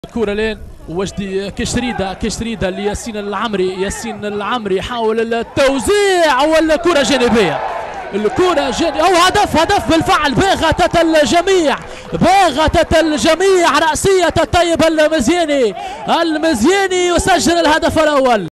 كورة لين وجدي كشريدة لياسين العمري. ياسين العمري حاول التوزيع والكرة جانبية. أو هدف بالفعل. باغتة الجميع رأسية الطيب المزياني يسجل الهدف الأول.